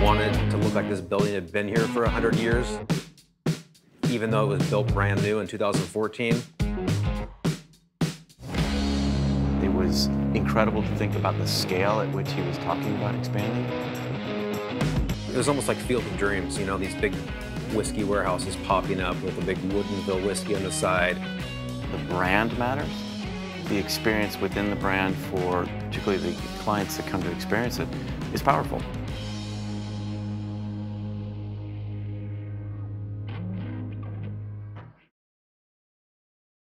wanted it to look like this building had been here for 100 years, even though it was built brand new in 2014. It was incredible to think about the scale at which he was talking about expanding. It was almost like Field of Dreams, you know, these big whiskey warehouses popping up with a big Woodinville whiskey on the side. The brand matters. The experience within the brand for particularly the clients that come to experience it is powerful.